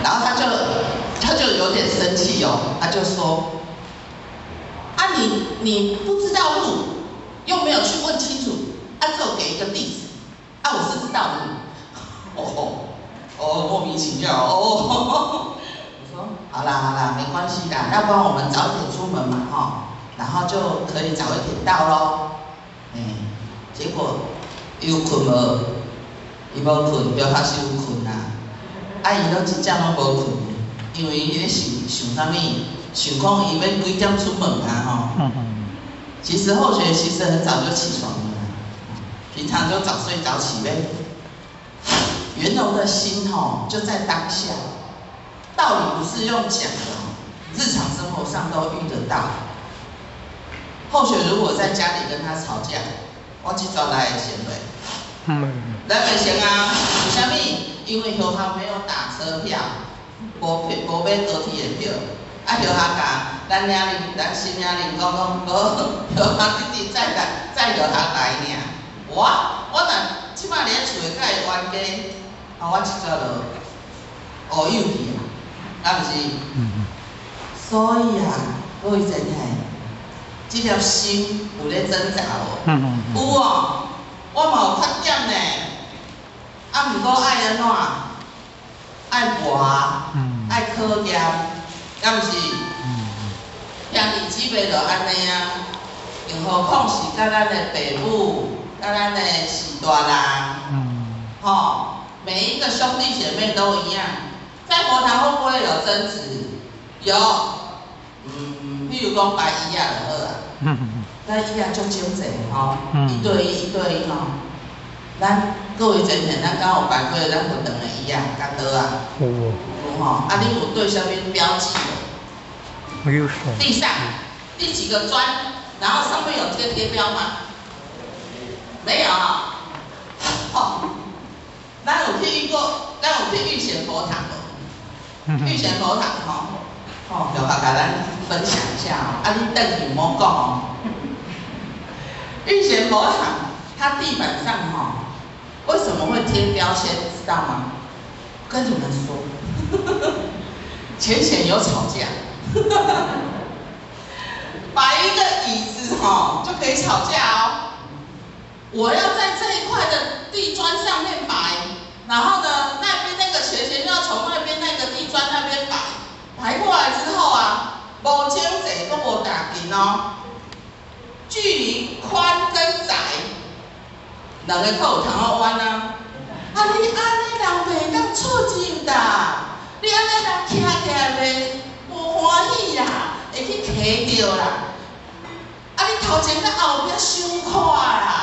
然后他就有点生气哦，他就说：啊你不知道路，又没有去问清楚，啊只有给一个地址，啊我是知道的。莫名其妙哦。我说好啦，没关系啦，要不然我们早点出门嘛哈，然后就可以早一点到咯。结果有困无？伊无困，就较伤困啦。伊都真正拢无困，因为伊咧想啥物？想讲伊要几点出门啊吼。其实后学其实很早就起床了，平常就早睡早起呗。圆融的心就在当下，道理不是用讲的，日常生活上都遇得到。后学如果在家里跟他吵架，我去抓来先袂，来袂成啊？为什么？因为后校没有打车票，无买高铁的票，后校甲咱新领人讲，无后校直直载后校来尔。我若即摆伫厝诶，甲伊冤家。我一早就学有去啊，敢毋是？所以各位真系，这条心有咧挣扎无？有哦，我嘛有缺点呢。毋过爱安怎？爱活，爱考验，敢毋是？兄弟姊妹就安尼啊，更何况是甲咱的爸母，甲咱的是大人，吼。每一个兄弟姐妹都一样，在佛堂会不会有争执？有，譬如讲白衣就好啊，咱衣就真济吼，一对一吼。咱各位真正，咱敢有摆过咱佛堂的衣敢倒啊？有吼，你有对上面标记的？ 有。 地上第几个砖，然后上面有贴标吗？没有啊，咱有去玉贤佛堂无？玉贤佛堂就甲咱分享一下你等于莫讲玉贤佛堂，它地板上为什么会贴标签？知道吗？跟你们说，浅有吵架，摆一个椅子就可以吵架哦。我要在这一块的地砖上面摆。然后呢，那边那个钱就要从那边那个地砖那边摆过来之后无清济都无打紧哦，距离宽跟窄，两个都有通好弯啊。你安尼人袂当出入啦，你安尼人徛起来袂无欢喜啦，会去磕着啦。你头前甲后壁伤快啦。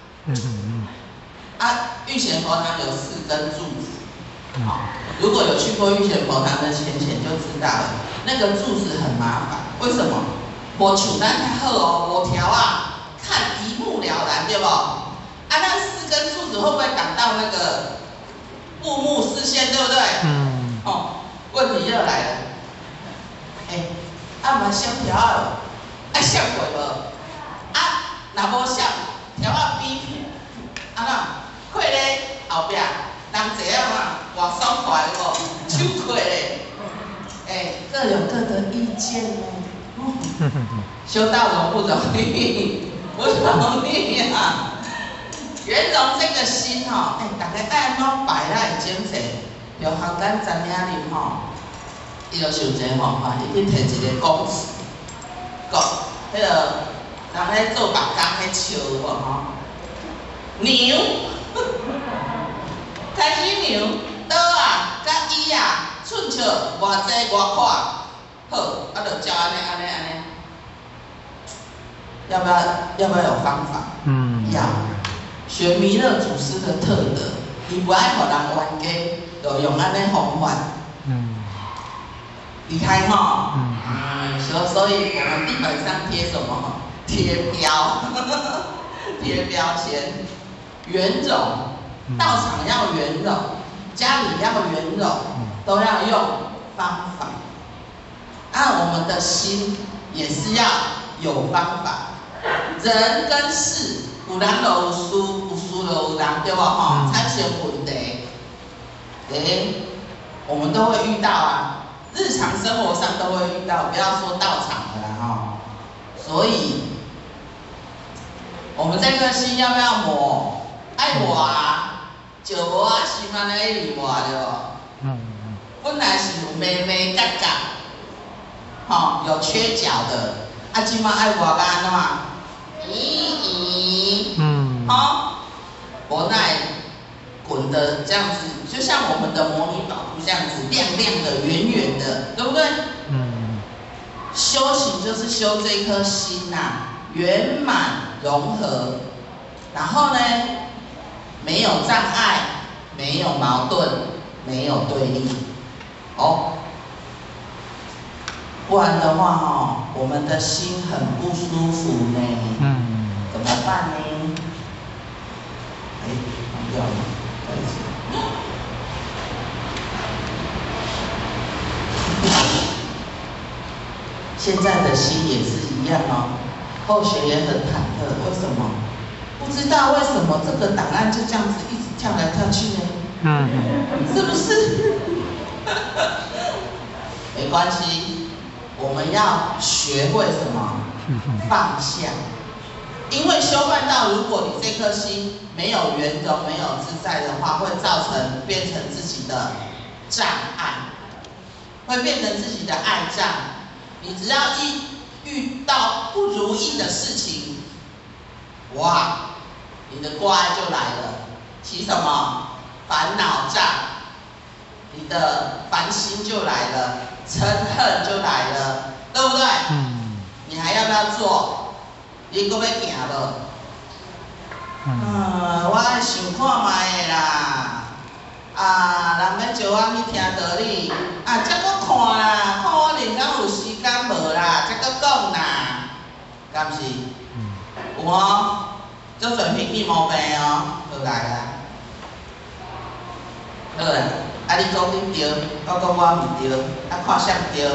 玉贤佛堂有4根柱子，如果有去过玉贤佛堂的浅就知道了，那个柱子很麻烦。为什么？无像咱较好哦，5条看一目了然，对不？那4根柱子会不会挡到那个布幕视线，对不对？问题又来了，嘛削条爱削过无？若无削条比平，怎？过咧后壁，人坐偌爽快无？手过咧，各有各的意见哦。修道容不容易？不容易啊！圆融这个心大家爱安怎摆会整齐，就学咱知影人伊就想一个方法，伊去摕一个公尺，迄个人咧做白工迄笑有无牛。开始牛刀甲椅寸尺偌济偌宽，好，就照安尼。要不要有方法？要。学弥勒祖师的特德，伊不爱互人冤家，就用安尼方法。离开所以我们地板上贴什么？贴标，贴标签，圆融。道场要圆融，家里要圆融，都要用方法。我们的心也是要有方法。人跟事，有人就有事，有事就有人，对不？产生问题， 我们都会遇到啊，日常生活上都会遇到，不要说到场的啦哈。所以，我们这颗心要不要磨？爱磨啊，就无啊心安尼一直磨对不？本来是有咩咩角角，吼有缺角的，啊，今嘛爱磨个安怎？好，无奈滚的这样子，就像我们的摩尼宝珠这样子，亮亮的、圆圆的，对不对？修行就是修这颗心呐、圆满融合，然后呢，没有障碍，没有矛盾，没有对立，哦，不然的话哈，我们的心很不舒服呢，怎么办呢？哎，放掉了，再一次。现在的心也是一样哦，后学也很忐忑，为什么？不知道为什么这个档案就这样子一直跳来跳去呢？是不是？没关系，我们要学会什么？放下。因为修办道，如果你这颗心没有圆融、没有自在的话，会造成变成自己的障碍，会变成自己的爱障。你只要一遇到不如意的事情，哇，你的挂碍就来了，起什么烦恼障，你的烦心就来了，嗔恨就来了，对不对？你还要不要做？你搁要行无？我爱想看卖的啦。啊，人要招我去听道理，啊，才搁看啦，看我连敢有时间无啦，才搁讲啦，敢是？有哦，足侪脾气毛病哦，就来啦。好啦，啊你讲你对，我讲我唔对，啊看谁对？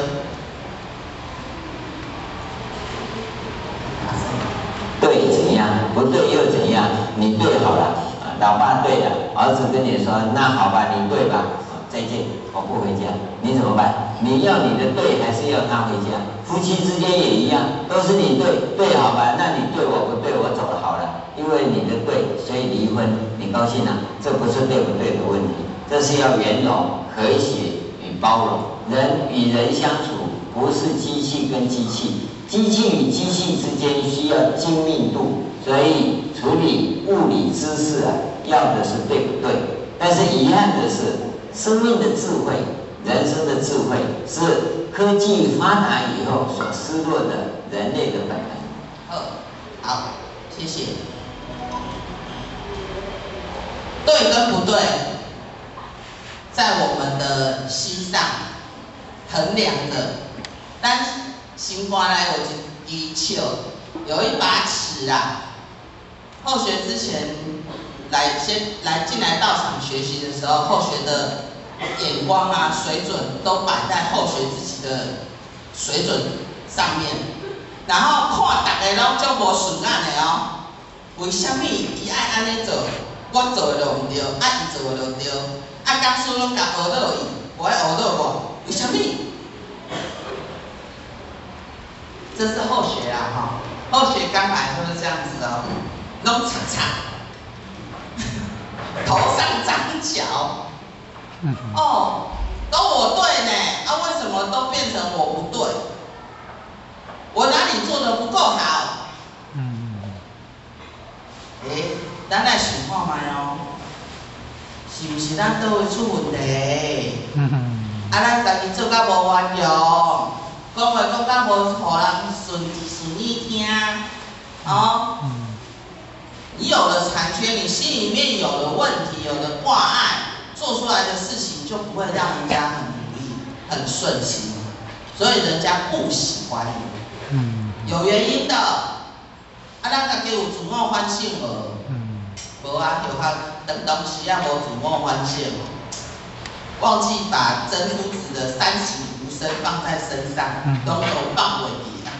对怎样？不对又怎样？你对好了，老爸对了，儿子跟你说，那好吧，你对吧？再见，我不回家，你怎么办？你要你的对，还是要他回家？夫妻之间也一样，都是你对，对好吧？那你对我不对，我走了好了，因为你的对，所以离婚，你高兴了？这不是对不对的问题，这是要圆融、和谐与包容。人与人相处，不是机器跟机器。机器与机器之间需要精密度，所以处理物理知识要的是对不对？但是遗憾的是，生命的智慧、人生的智慧是科技发达以后所失落的人类的本能。 好，谢谢。对跟不对，在我们的心上衡量的，但是心肝内有一支尺，有一把尺啊。后学之前进来道场学习的时候，后学的眼光啊、水准都摆在后学自己的水准上面，然后看大家拢足无顺眼的哦。为什么伊爱安尼做，我做就唔对，伊做就对，讲师拢甲学倒伊，无爱学倒我，为什么？这是后学啦，哈，后学刚来就是这样子哦，弄叉叉，头上长角，哦，都我对呢，为什么都变成我不对？我哪里做的不够好？咱来想看卖哦，是不是咱倒位出问题？咱家己做甲无完用。讲话讲到无，互人顺意听，哦。你有了残缺，你心里面有了问题，有了挂碍，做出来的事情就不会让人家很如意、很顺心，所以人家不喜欢你。有原因的。咱家己有自我反省无？无啊，就较当时无自我反省，忘记把真夫子的三省吾身放在身上，拢都放袂记啦。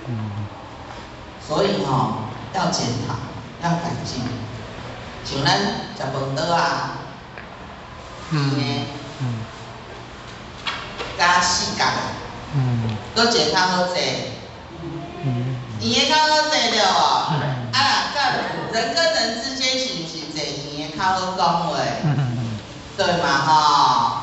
所以要检讨，要改进。像咱食饭桌啊，呢， 性格的，搁一个较好坐，圆的较好坐对无？啊啦，人跟人之间是不是坐圆的较好讲话？对嘛吼？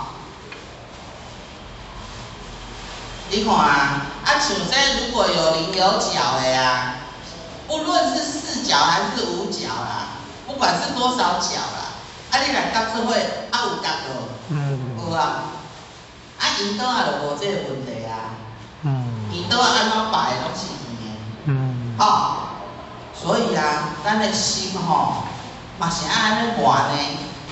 你看啊，像这如果有棱有角的啊，不论是4角还是5角啦，不管是多少角啦，你来到社会有角无？有啊。因兜也就无这个问题啊。因兜安怎摆拢是圆的。所以啊，咱的心嘛是安尼换呢。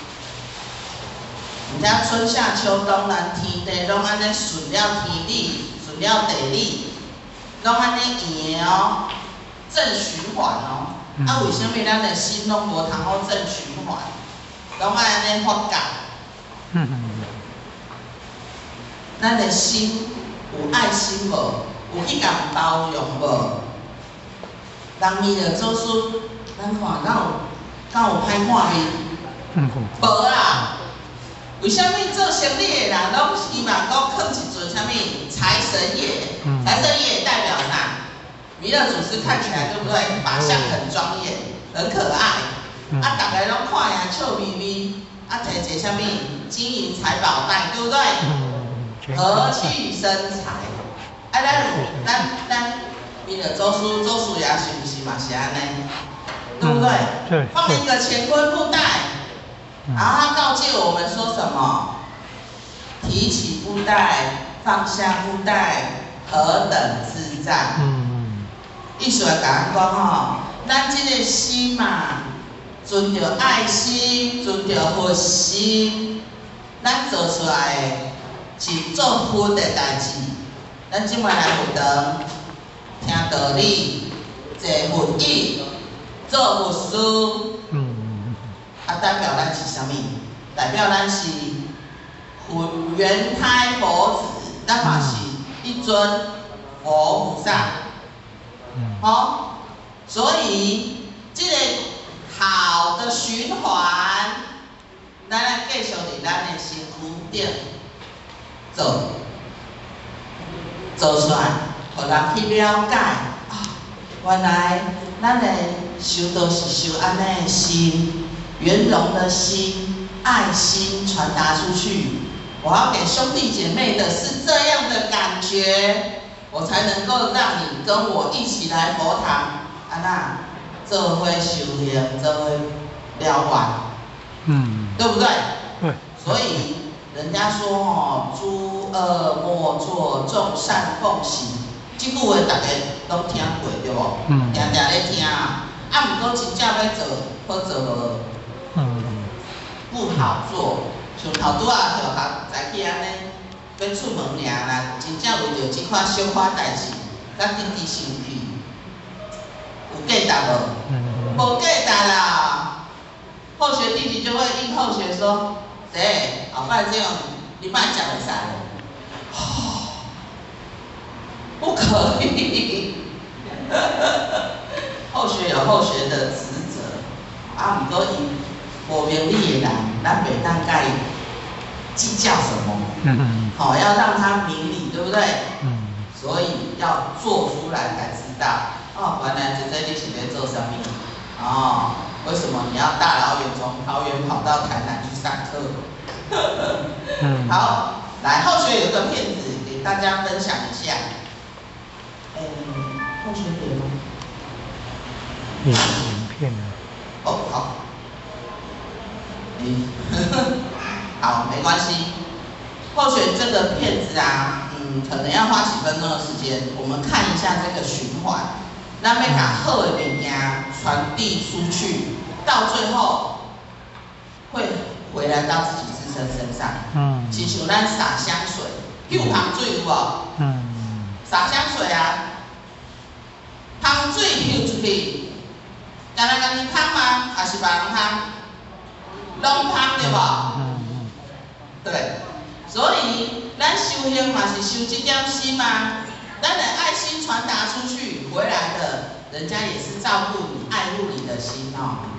毋知春夏秋冬，咱天地拢安尼顺了天理，顺了地理，拢安尼圆的正循环为什么咱的心拢无通好正循环？拢爱安尼发觉。咱的心有爱心无？有去共包容无？人伊着做孙，咱看敢有歹看面？无啦。为什么做生意的人拢希望讲放一尊什么财神爷？财神爷代表啥？弥勒祖师看起来对不对？法相很庄严，很可爱。大家拢看呀笑眯眯，摕一个什么金银财宝袋，对不对？和气生财。咱弥勒祖师爷是不是嘛是安尼？对不对？对。放一个乾坤布袋。然后他告诫我们说什么？提起布袋，放下布袋，何等自在。意思来讲咱这个心嘛，存着爱心，存着佛心，咱做出来的是做佛的代志。咱即摆来学堂，听道理，坐佛椅，做佛事。代表咱是啥物？代表咱是圆胎佛子，咱嘛是一尊佛菩萨。所以这个好的循环，咱来继续伫咱的身躯顶做出来，互人去了解原来咱的修道是修安尼的心。圆融的心，爱心传达出去。我要给兄弟姐妹的是这样的感觉，我才能够让你跟我一起来佛堂，做伙修行，做伙了完，对不对？对。所以人家说诸恶莫作，众善奉行，这句话大家都听过对不？常常咧听毋过真正要做，好做无？不好做，像头拄小学早起安尼要出门尔啦，真正为着即款小可代志，咱直直生气，有价值无？无价值啦！后学弟弟就会应后学说：“对，后摆这样你莫讲会使不可以。后学有后学的职责，毋过伊。无明理的人，咱袂当甲伊计较什么，要让他明理，对不对？所以要做出来才知道。原来这你是在做什么？为什么你要大老远从桃园跑到台南去上课？好，来后学有一个片子给大家分享一下。后学有吗？影片呢？好。好，没关系。后学这个片子可能要花几分钟的时间，我们看一下这个循环，咱要把好的物件传递出去，到最后会回来到自己自身身上。亲像咱洒香水，有香水有无？洒香水香水喷出去，敢若家己喷吗？还是别人喷？拢香对无？对，所以咱修行嘛是修这点心嘛，咱的爱心传达出去，回来的人家也是照顾你、爱护你的心